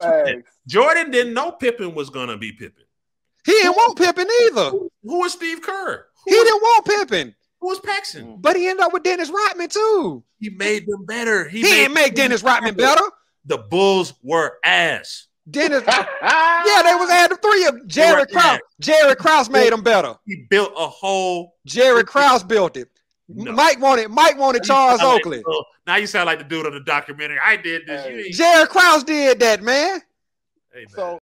Jordan didn't know Pippen was gonna be Pippen. He didn't want Pippen either. Who was Steve Kerr? He didn't want Pippen. Who was Paxson? But he ended up with Dennis Rodman too. He made them better. He didn't make Dennis Rodman better. The Bulls were ass. Dennis, yeah, they was had the three of Jerry Krause. Jerry Krause made them better. He built a whole. Jerry Krause built it. No. Mike wanted Charles Oakley. Now you sound like the dude on the documentary. I did this. Jerry Krause did that, man. Hey, man. So